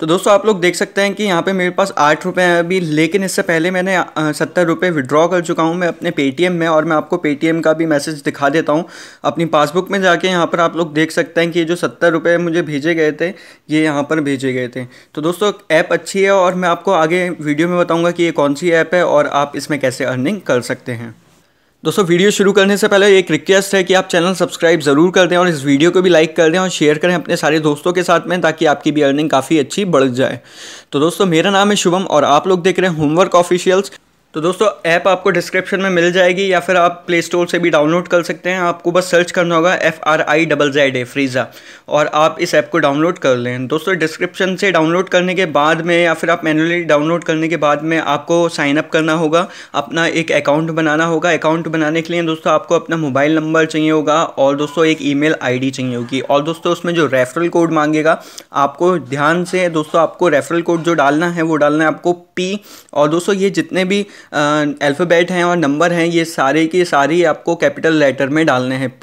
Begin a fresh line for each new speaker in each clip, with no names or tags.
तो दोस्तों आप लोग देख सकते हैं कि यहाँ पे मेरे पास 8 रुपये हैं अभी, लेकिन इससे पहले मैंने 70 रुपये विड्रॉ कर चुका हूँ मैं अपने पेटीएम में। और मैं आपको पेटीएम का भी मैसेज दिखा देता हूँ अपनी पासबुक में जाके। यहाँ पर आप लोग देख सकते हैं कि ये जो 70 रुपये मुझे भेजे गए थे ये यहाँ पर भेजे गए थे। तो दोस्तों ऐप अच्छी है और मैं आपको आगे वीडियो में बताऊँगा कि ये कौन सी ऐप है और आप इसमें कैसे अर्निंग कर सकते हैं। दोस्तों वीडियो शुरू करने से पहले एक रिक्वेस्ट है कि आप चैनल सब्सक्राइब ज़रूर कर दें और इस वीडियो को भी लाइक कर दें और शेयर करें अपने सारे दोस्तों के साथ में, ताकि आपकी भी अर्निंग काफ़ी अच्छी बढ़ जाए। तो दोस्तों मेरा नाम है शुभम और आप लोग देख रहे हैं होमवर्क ऑफिशियल्स। तो दोस्तों ऐप आपको डिस्क्रिप्शन में मिल जाएगी या फिर आप प्ले स्टोर से भी डाउनलोड कर सकते हैं। आपको बस सर्च करना होगा FRIZZA फ्रीज़ा और आप इस ऐप को डाउनलोड कर लें। दोस्तों डिस्क्रिप्शन से डाउनलोड करने के बाद में या फिर आप मैन्युअली डाउनलोड करने के बाद में आपको साइन अप करना होगा, अपना एक अकाउंट बनाना होगा। अकाउंट बनाने के लिए दोस्तों आपको अपना मोबाइल नंबर चाहिए होगा और दोस्तों एक ईमेल ID चाहिए होगी। और दोस्तों उसमें जो रेफरल कोड मांगेगा आपको ध्यान से दोस्तों आपको रेफरल कोड जो डालना है वो डालना है आपको P। और दोस्तों ये जितने भी अल्फ़ाबेट हैं और नंबर हैं ये सारे की सारी आपको कैपिटल लेटर में डालने हैं,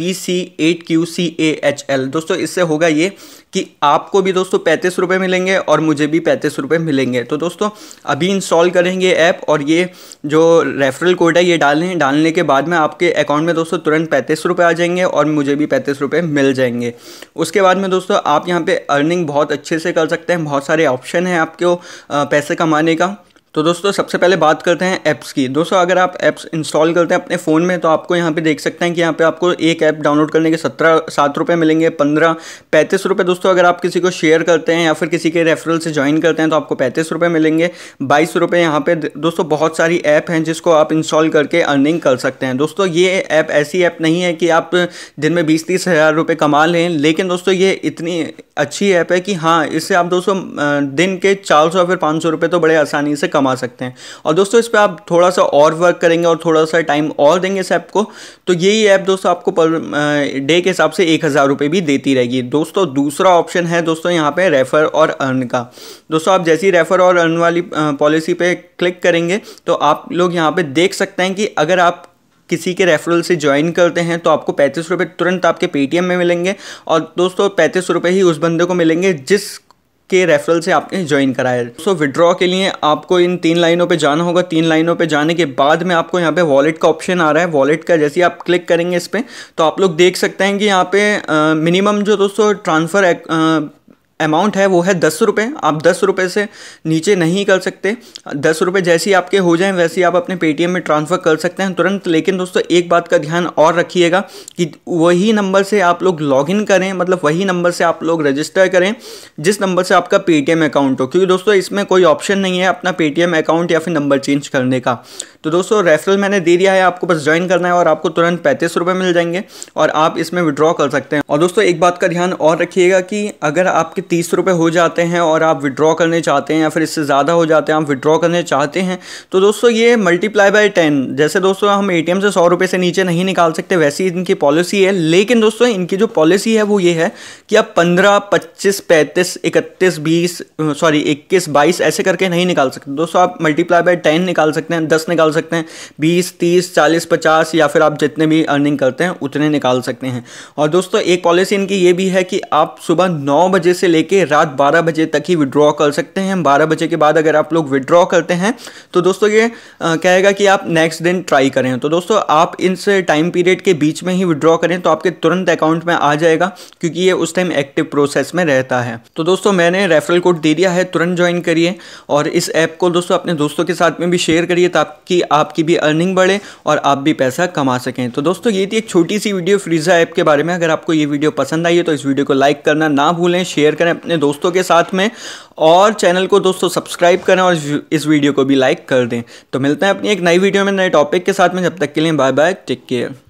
PC8QCAHL। दोस्तों इससे होगा ये कि आपको भी दोस्तों 35 रुपये मिलेंगे और मुझे भी 35 रुपये मिलेंगे। तो दोस्तों अभी इंस्टॉल करेंगे ऐप और ये जो रेफरल कोड है ये डालने के बाद में आपके अकाउंट में दोस्तों तुरंत 35 रुपये आ जाएंगे और मुझे भी 35 रुपये मिल जाएंगे। उसके बाद में दोस्तों आप यहाँ पे अर्निंग बहुत अच्छे से कर सकते हैं, बहुत सारे ऑप्शन हैं आपको पैसे कमाने का। तो दोस्तों सबसे पहले बात करते हैं ऐप्स की। दोस्तों अगर आप ऐप्स इंस्टॉल करते हैं अपने फ़ोन में तो आपको यहाँ पे देख सकते हैं कि यहाँ पे आपको एक ऐप डाउनलोड करने के 7 रुपये मिलेंगे, 15, 35 रुपये। दोस्तों अगर आप किसी को शेयर करते हैं या फिर किसी के रेफरल से ज्वाइन करते हैं तो आपको 35 रुपये मिलेंगे, 22 रुपये। यहाँ पे दोस्तों बहुत सारी ऐप हैं जिसको आप इंस्टॉल करके अर्निंग कर सकते हैं। दोस्तों ये ऐप ऐसी ऐप नहीं है कि आप दिन में 20-30 हज़ार रुपये कमा लें, लेकिन दोस्तों ये इतनी अच्छी ऐप है कि हाँ इससे आप दोस्तों दिन के 400 फिर 500 रुपये तो बड़े आसानी से कमा सकते हैं। और दोस्तों इस पर आप थोड़ा सा और वर्क करेंगे और थोड़ा सा टाइम और देंगे इस ऐप को तो यही ऐप दोस्तों आपको पर डे के हिसाब से 1000 रुपये भी देती रहेगी। दोस्तों दूसरा ऑप्शन है दोस्तों यहाँ पे रेफर और अर्न का। दोस्तों आप जैसी रेफर और अर्न वाली पॉलिसी पे क्लिक करेंगे तो आप लोग यहाँ पे देख सकते हैं कि अगर आप किसी के रेफरल से ज्वाइन करते हैं तो आपको 35 रुपये तुरंत आपके पेटीएम में मिलेंगे और दोस्तों 35 रुपये ही उस बंदे को मिलेंगे जिस के रेफरल से आपने ज्वाइन कराया है। दोस्तों विड्रॉ के लिए आपको इन 3 लाइनों पे जाना होगा। 3 लाइनों पे जाने के बाद में आपको यहाँ पे वॉलेट का ऑप्शन आ रहा है। वॉलेट का जैसे आप क्लिक करेंगे इस पर तो आप लोग देख सकते हैं कि यहाँ पे मिनिमम जो दोस्तों ट्रांसफ़र अमाउंट है वो है 10 रुपये। आप 10 रुपये से नीचे नहीं कर सकते। 10 रुपये जैसे ही आपके हो जाएं वैसे ही आप अपने पेटीएम में ट्रांसफ़र कर सकते हैं तुरंत। लेकिन दोस्तों एक बात का ध्यान और रखिएगा कि वही नंबर से आप लोग लॉगिन करें, मतलब वही नंबर से आप लोग रजिस्टर करें जिस नंबर से आपका पेटीएम अकाउंट हो, क्योंकि दोस्तों इसमें कोई ऑप्शन नहीं है अपना पेटीएम अकाउंट या फिर नंबर चेंज करने का। तो दोस्तों रेफरल मैंने दे दिया है, आपको बस ज्वाइन करना है और आपको तुरंत 35 रुपये मिल जाएंगे और आप इसमें विड्रॉ कर सकते हैं। और दोस्तों एक बात का ध्यान और रखिएगा कि अगर आपके 30 रुपये हो जाते हैं और आप विड्रॉ करने चाहते हैं या फिर इससे ज़्यादा हो जाते हैं आप विड्रॉ करने चाहते हैं तो दोस्तों ये मल्टीप्लाई बाय 10। जैसे दोस्तों हम ATM से 100 रुपये से नीचे नहीं निकाल सकते वैसी इनकी पॉलिसी है। लेकिन दोस्तों इनकी जो पॉलिसी है वो ये है कि आप 15, 25, 35, 31, 21, 22 ऐसे करके नहीं निकाल सकते। दोस्तों आप मल्टीप्लाई बाय 10 निकाल सकते हैं, 10 निकाल सकते हैं, 20, 30, 40, 50 या फिर आप जितने भी अर्निंग करते हैं उतने निकाल सकते हैं। और दोस्तों एक पॉलिसी इनकी ये भी है कि आप सुबह 9 बजे से लेके रात 12 बजे तक ही विड्रॉ कर सकते हैं। 12 बजे के बाद अगर आप लोग विड्रॉ करते हैं तो दोस्तों ये कहेगा कि आप नेक्स्ट दिन ट्राई करें। तो दोस्तों आप इस टाइम पीरियड के बीच में ही विड्रॉ करें तो आपके तुरंत अकाउंट में आ जाएगा, क्योंकि ये उस टाइम एक्टिव प्रोसेस में रहता है। तो दोस्तों मैंने रेफरल कोड दे दिया है, तुरंत ज्वाइन करिए और इस ऐप को दोस्तों अपने दोस्तों के साथ में भी शेयर करिए ताकि आपकी भी अर्निंग बढ़े और आप भी पैसा कमा सकें। तो दोस्तों ये थी एक छोटी सी वीडियो फ्रीज़ा ऐप के बारे में। अगर आपको ये वीडियो पसंद आई है तो इस वीडियो को लाइक करना ना भूलें, शेयर करें अपने दोस्तों के साथ में और चैनल को दोस्तों सब्सक्राइब करें और इस वीडियो को भी लाइक कर दें। तो मिलते हैं अपनी एक नई वीडियो में नए टॉपिक के साथ में। जब तक के लिए बाय बाय, टेक केयर।